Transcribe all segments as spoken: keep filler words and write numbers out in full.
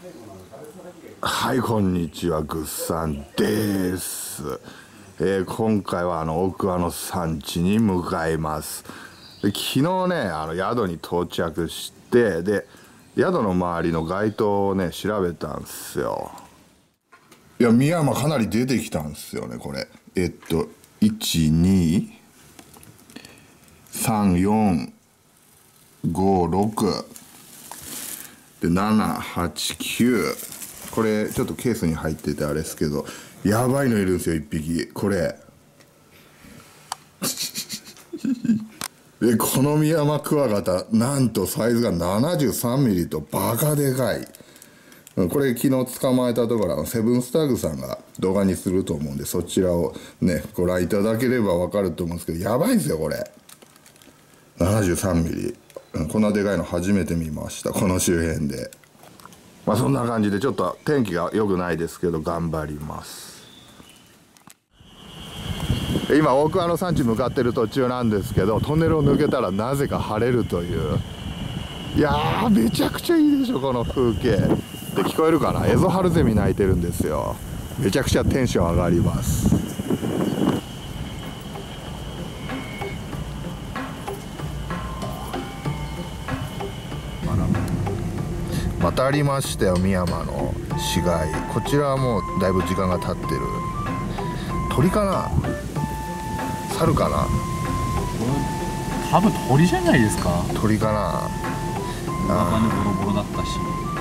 はい、こんにちは、ぐっさんです。えー、今回はあの奥和の産地に向かいます。で昨日ね、あの宿に到着して、で宿の周りの街灯をね調べたんですよ。いや、深山かなり出てきたんですよね、これ。えっといちにさんよんごろくでななはちきゅう、これちょっとケースに入っててあれですけど、やばいのいるんですよ、いっぴき。これでこのミヤマクワガタ、なんとサイズがななじゅうさんミリとバカでかい。これ昨日捕まえたところ、セブンスタッグさんが動画にすると思うんで、そちらをねご覧いただければ分かると思うんですけど、やばいんですよこれ。ななじゅうさんミリ、こんなでかいの初めて見ました、この周辺で。まあそんな感じで、ちょっと天気が良くないですけど頑張ります。今大桑の山地向かってる途中なんですけど、トンネルを抜けたらなぜか晴れるという。いやー、めちゃくちゃいいでしょこの風景で。聞こえるかな、エゾハルゼミ鳴いてるんですよ。めちゃくちゃテンション上がります。渡りましたよ、深山の市街。こちらはもうだいぶ時間が経ってる。鳥かな、猿かな、 多分鳥じゃないですか。 鳥かな。 中にボロボロだったし。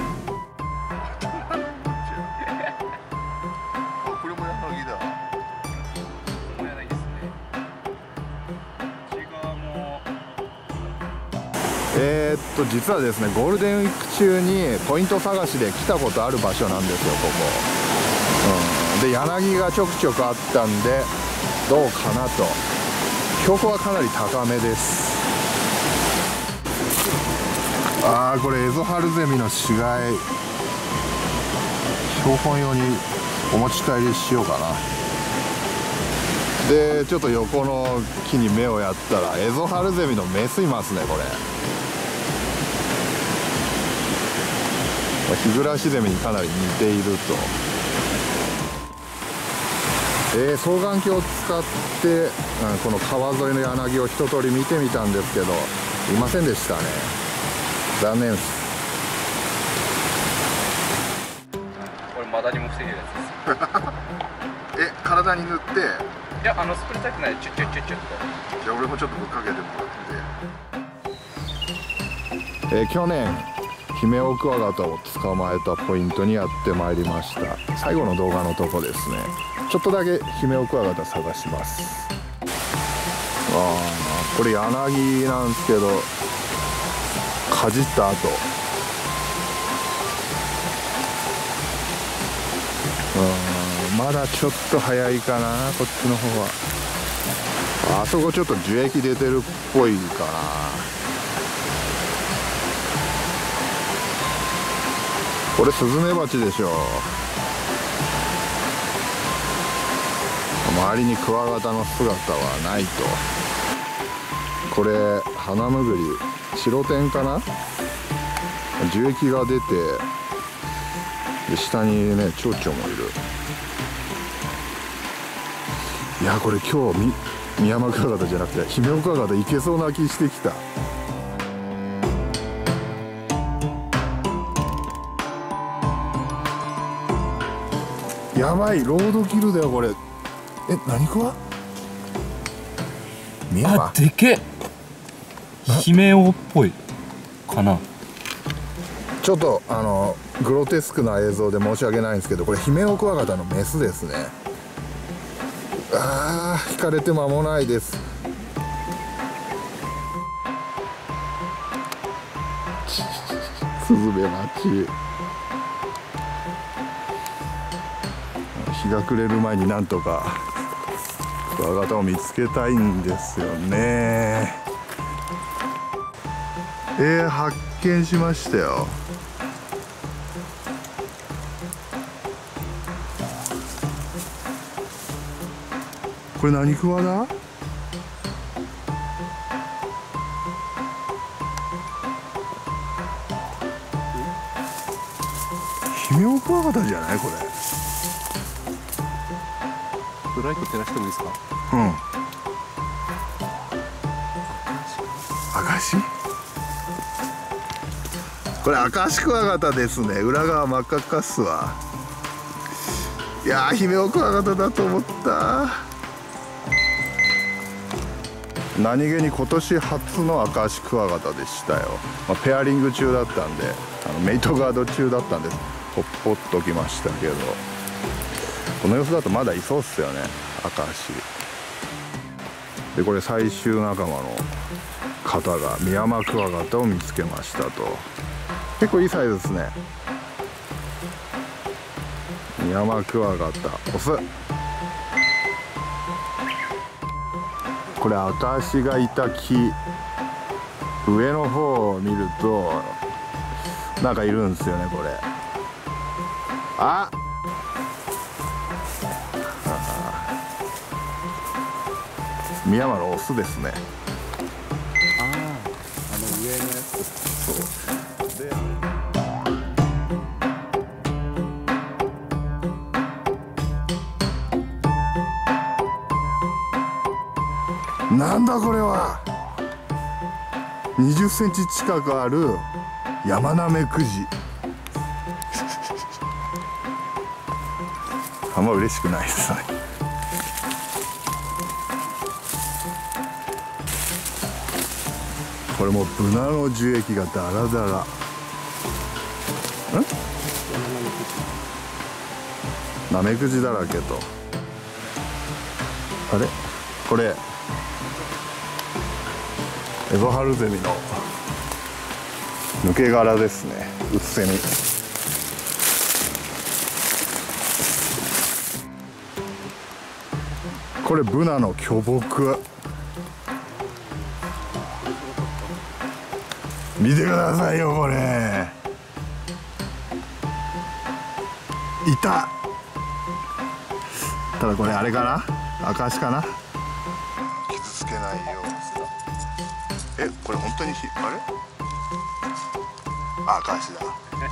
これも柳だ。 これ柳ですね。こっち側も。 えー、っと実はですね、ゴールデンウィーク中にポイント探しで来たことある場所なんですよ、ここ。うん、で柳がちょくちょくあったんでどうかなと。標高はかなり高めです。ああ、これエゾハルゼミの死骸、標本用にお持ち帰りしようかな。でちょっと横の木に目をやったらエゾハルゼミのメスいますね、これ。ヒグラシゼミにかなり似ていると。えー、双眼鏡を使って、うん、この川沿いの柳を一通り見てみたんですけど、いませんでしたね。残念です。 これマダニも防げるやつです。 え、体に塗って。 いや、あのスプレータイプない、チュッチュッチュッチュッと。 じゃあ俺もちょっとぶっかけてもらって。えー、去年ヒメオクワガタを捕まえたポイントにやってまいりました。最後の動画のとこですね。ちょっとだけヒメオクワガタ探します。ああ、これ柳なんですけど、かじった後、うん、まだちょっと早いかな、こっちの方は。あそこちょっと樹液出てるっぽいかな。これスズメバチでしょ。周りにクワガタの姿はないと。これハナムグリ、白点かな。樹液が出て、で下にね蝶々もいる。いや、これ今日ミミヤマクワガタじゃなくてヒメオクワガタいけそうな気してきた。やばい、ロードキルだよこれ。え、何クワ？ミヤマ。 あ、でけっ。ヒメオっぽいかな。 ちょっとあのグロテスクな映像で申し訳ないんですけど、これヒメオクワガタのメスですね。あー、引かれて間もないです。スズメバチ。日が暮れる前になんとかクワガタを見つけたいんですよね。えー、発見しましたよ。これ何クワだ？ ヒメオクワガタじゃないこれ。 ライト照らしてもいいですか？ うん。アカシ？これアカシクワガタですね。裏側真っ赤っかっすわ。いやー、ヒメオクワガタだと思った。何気に今年初のアカシクワガタでしたよ。まあ、ペアリング中だったんで、あのメイトガード中だったんでほっぽっときましたけど、この様子だとまだいそうっすよね、アカシ。でこれ最終仲間の方がミヤマクワガタを見つけましたと。結構いいサイズですね。ミヤマクワガタオス。これ私がいた木、上の方を見るとなんかいるんですよね。これあミヤマのオスですね。 ああ、あの上のやつ。 そうでなんだこれは。にじゅっセンチ近くあるヤマナメクジ。あんま嬉しくないですね。これもうブナの樹液がダラダラ。ん？ナメクジだらけと。あれ？これエゾハルゼミの抜け殻ですね。うつせみ。これブナの巨木。見てくださいよこれ。いた。ただこれあれかな、アカシかな。傷つけないようにする。え、これ本当にひあれあ、アカシだ。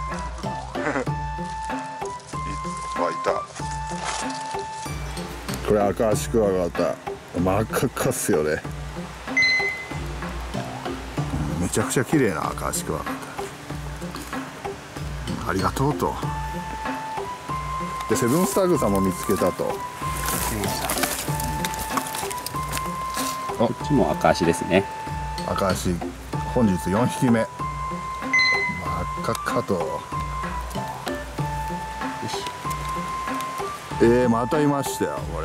あ、いた。これアカシクワガタ真っ赤っかっすよね。めちゃくちゃ綺麗なアカシクワガタ。ありがとうと。でセブンスタグさんも見つけたと。 こっちも赤足ですね。 赤足本日よんひきめ。真っ赤っかと。よし。えー、またいましたよこれ。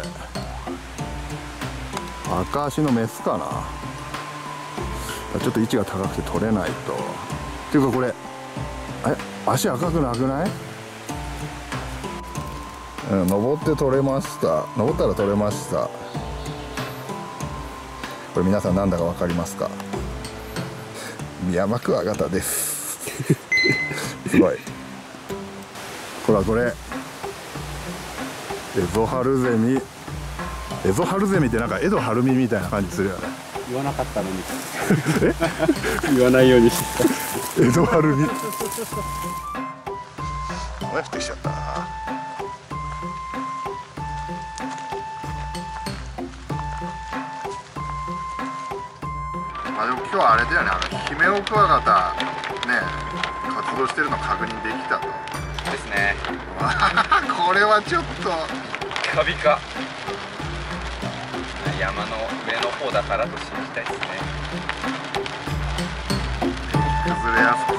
赤足のメスかな。ちょっと位置が高くて取れないと。っていうかこれえ足赤くなくない？うん、登って取れました。登ったら取れました。これ皆さん何だか分かりますか？ミヤマクワガタですすごい。ほらこれエゾハルゼミ。エゾハルゼミってなんかエドハルミみたいな感じするよね。 言わなかったのにえ言わないようにしてエゾハルミ雨降ってきちゃったな。あ、でも今日はあれだよね、あのヒメオクワガタね活動してるの確認できたと。 ですね。 これはちょっとカビか山の上の方だからと信じたいですね。 崩れやすく